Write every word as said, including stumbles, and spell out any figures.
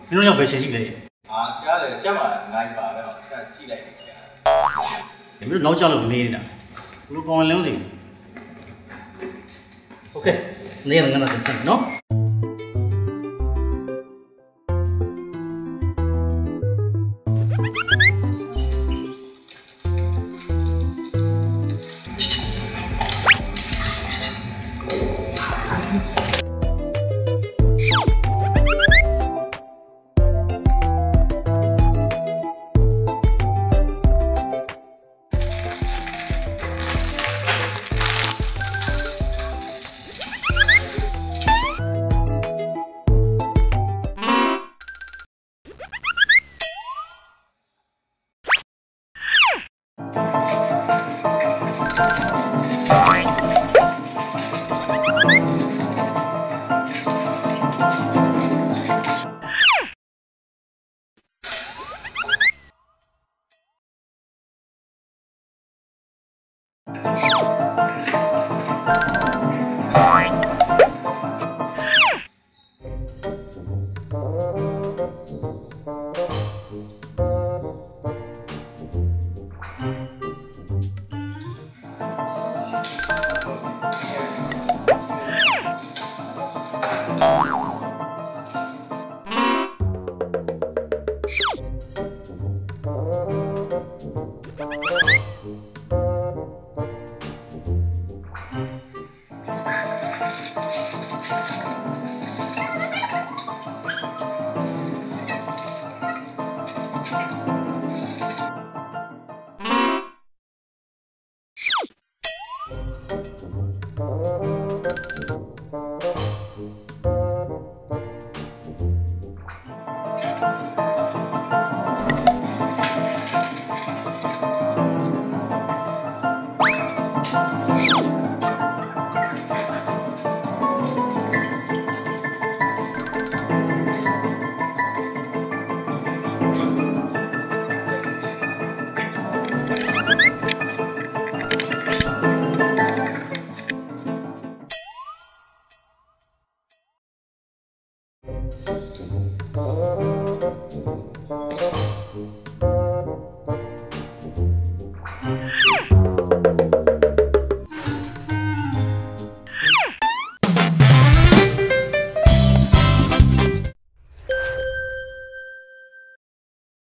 你တို့ရောက်ပဲရှင်ရှိလေအာဆရာလည်းဆက်မှာနိုင်ပါတော့ဆရာကြည့်လိုက်တယ်ဆရာမင်းတို့နောက်ကျလို့နေနေတာဘလို့ကောင်းလဲမသိဘူးโอเคနေရငါနဲ့ဆက်နော်